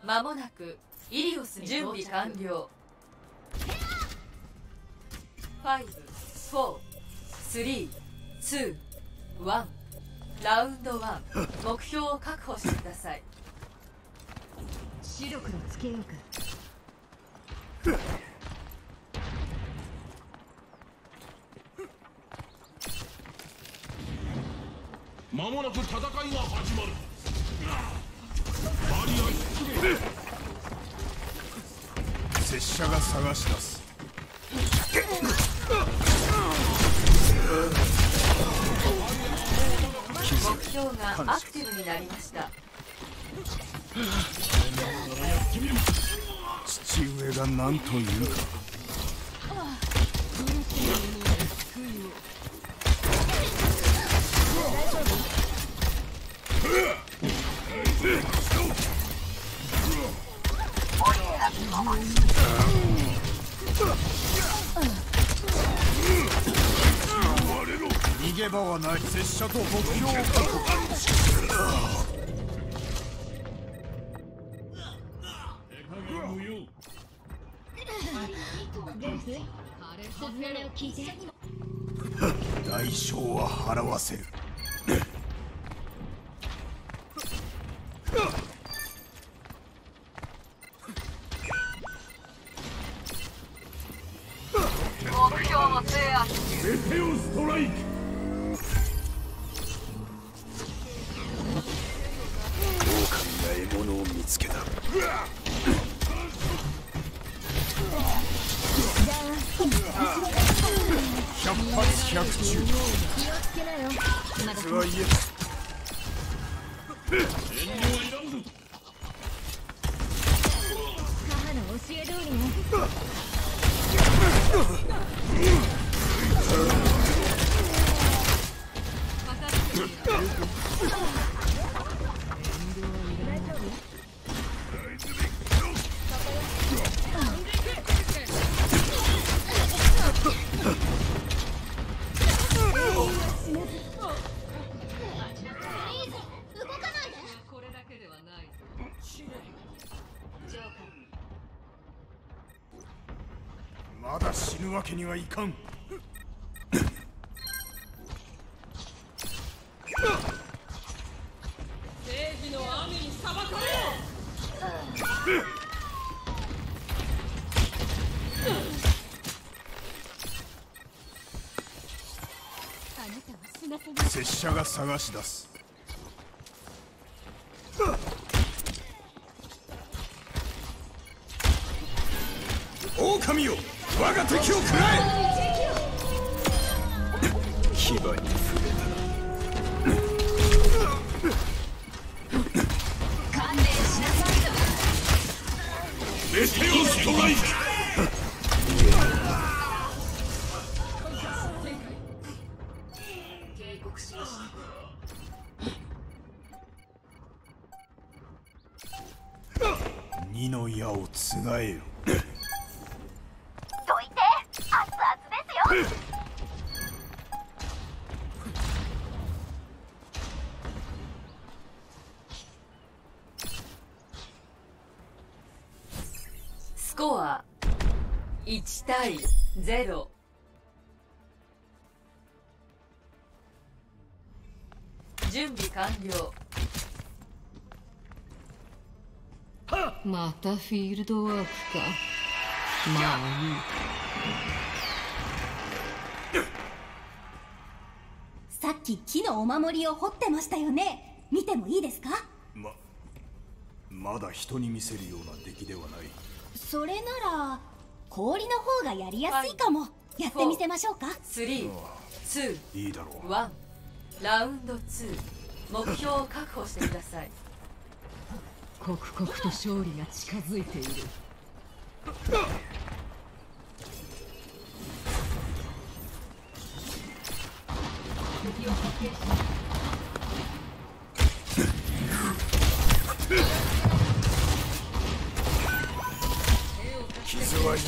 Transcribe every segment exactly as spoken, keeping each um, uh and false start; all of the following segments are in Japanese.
間もなくイリオスに準備完了。ファイブ、フォー、スリー、ツー、ワン。ラウンドワン。目標を確保してください。 白黒つけようか。 間もなく戦いが始まる。バリア出現。拙者が探し出す。 目標がアクティブになりました。 父上が何というか。逃げ場はない。拙者と目標を確保。代償は払わせる。 目標を制圧。 メテオストライク。狼が獲物を見つけた。百発百中。 気をつけなよ。まだそれは言えた。遠慮はいらんぞ。 母の教え通りね。 まだ死ぬわけにはいかん。 正義の雨に裁かれよ。 拙者が探し出す。狼よ、我が敵を食らえ。牙に触れた。 観念しなさい。 メテオストライク。 警告しました。 二の矢をつがえよ。 どいて、熱々ですよ。 スコアいち対ゼロ。準備完了。 またフィールドワークか。まあいい。 さっき木のお守りを掘ってましたよね。見てもいいですか？ ままだ人に見せるような出来ではない。 それなら氷の方がやりやすいかも。やってみせましょうか。 スリー、ツー、 いいだろう。 ワン。ラウンドツー。目標を確保してください。 刻々と勝利が近づいている。 傷はいい。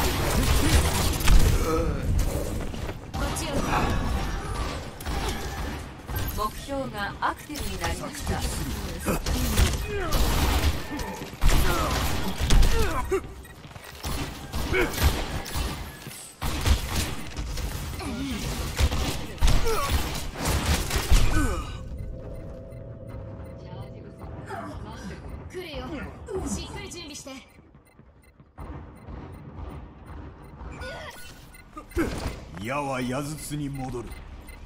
目標がアクティブになりました。 来るよ。しっかり準備して。 矢は矢筒に戻る。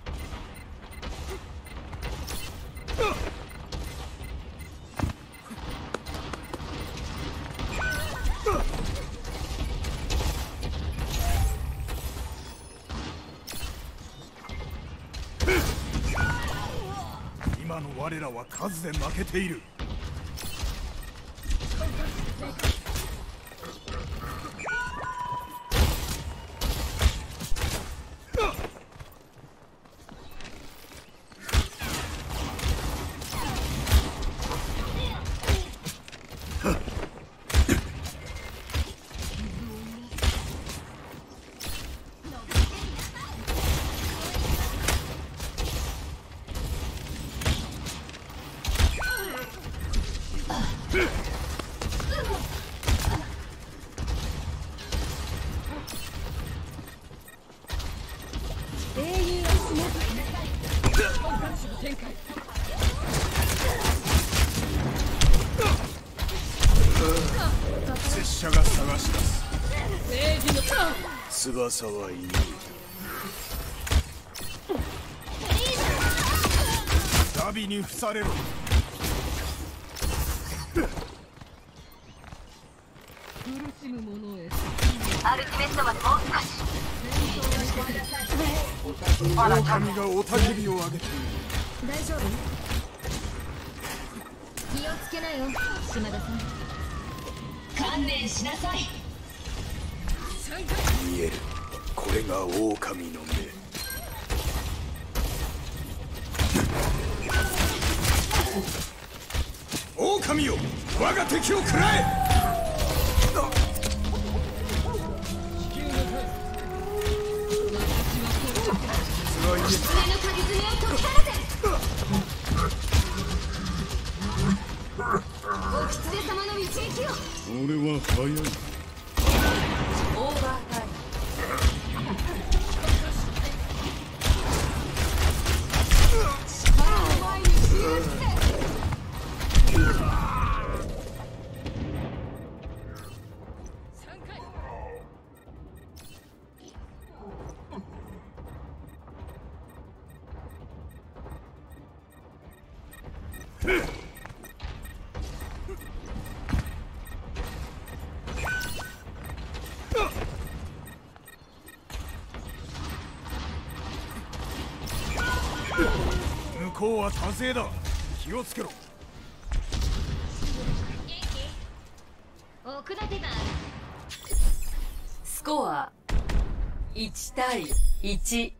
今の我らは数で負けている。拙者が探し出す。翼はいない。ダビに付されろ。 苦しむ者へ。 アルティメットまでもう少し。 狼が雄たけびを上げている。 大丈夫？気をつけなよ、島田さん。 観念しなさい。 見える。これが狼の目。狼よ、我が敵を食らえ。 爪の鍵爪を解き放て。お狐様の一撃を。 俺は早い。 オーバータイム。 力を前にしやって。 向こうは多勢だ。気をつけろ。 奥立てがある。 スコアいちたいいち。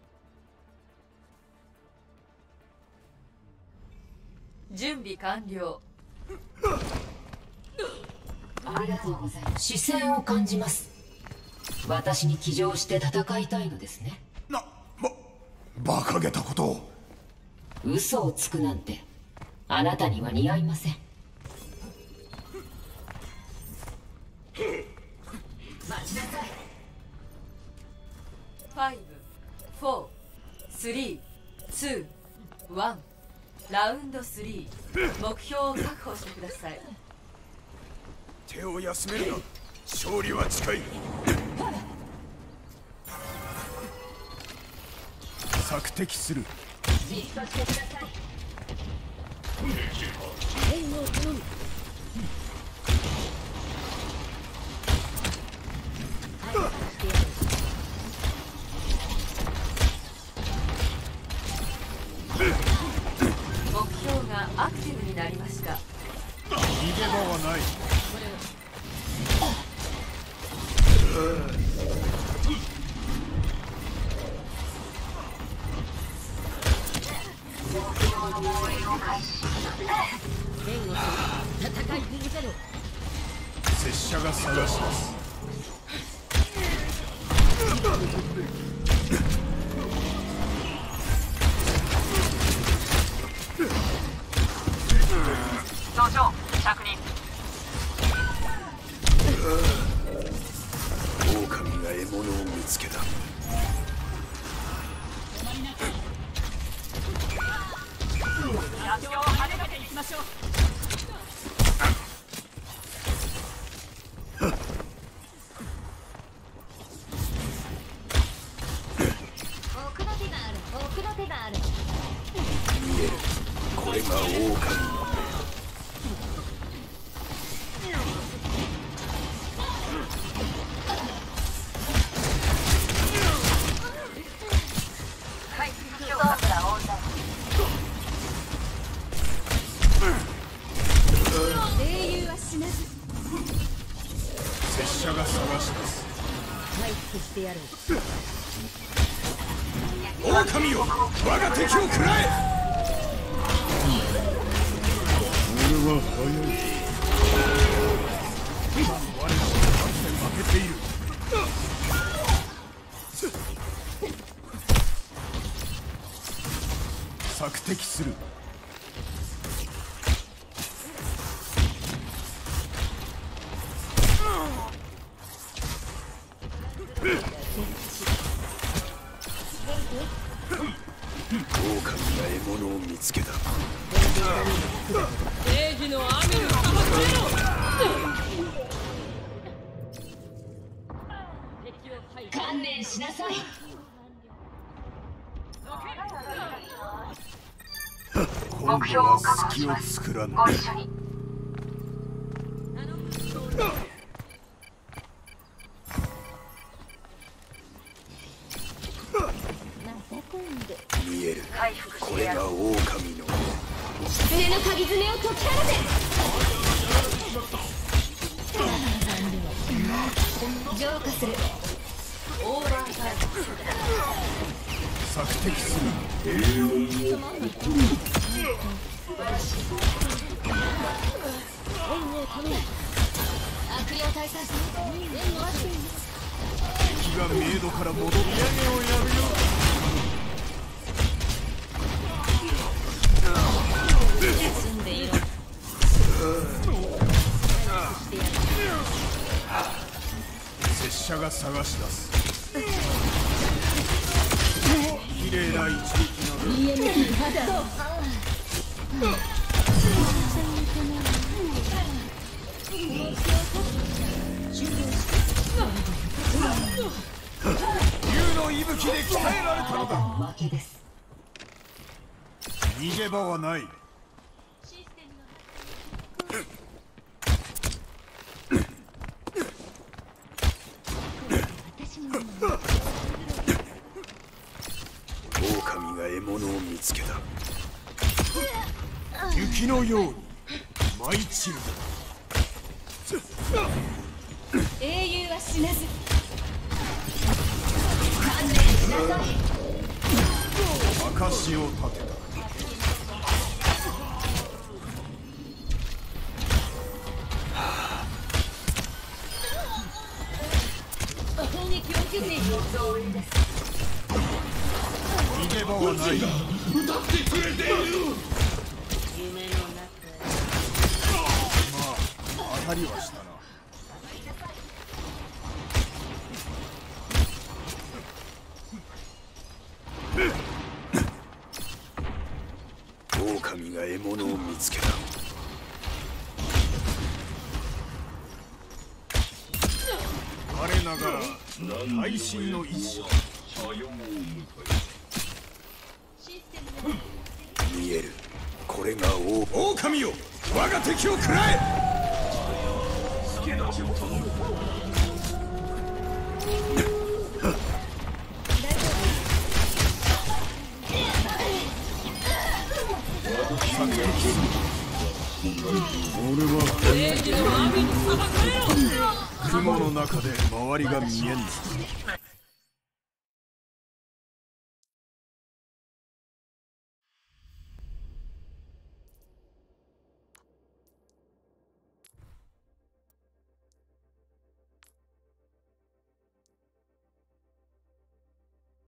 準備完了。 ありがとうございます。視線を感じます。私に騎乗して戦いたいのですね。 な、ば、馬鹿げたことを。 嘘をつくなんてあなたには似合いません。待ちなさい。 ファイブ、フォー、スリー、ツー、ワン。ラウンドスリー。目標を確保してください。 手を休めるな。勝利は近い。索敵する。 じっとしてください。 援護を頼む。 目標がアクティブになりました。 逃げ場はない。 戦い続けろ。 拙者が探します。 頂上着任。 けた。 奥の手がある。奥の手がある。 見える。これが狼のはい今日はオンライン英雄は死なず。 拙者が探し出す。 回復してやる。 狼よ、我が敵を食らえ。俺は早い。我らは完全負けている。索敵する。狼が獲物を見つけた。 正義の網にかませろ。 観念しなさい。 今度は隙を作らぬ。 ご一緒に見える。 回復しこれてやるが狼の狐の鍵爪を解き放て。浄化する。 オーバータイ索敵する。 悪霊退散する。 敵がメイドから戻ってやるよ。 住んでいろ。 拙者が探し出す。綺麗な一撃など。竜の息吹で鍛えられたのだ。 負けです。 逃げ場はない。狼が獲物を見つけた。雪のように舞い散る。 英雄は死なず。 観念しなさい。 証を立てた。 攻撃を受けている。 逃げ場はない。 歌ってくれている。 まあ当たりはしたな。狼が獲物を見つけた。我ながら配信の一種。見える。これが王狼よ、我が敵を食らえ。俺は正義の網にかませろ。 雲の中で周りが見えんぞ。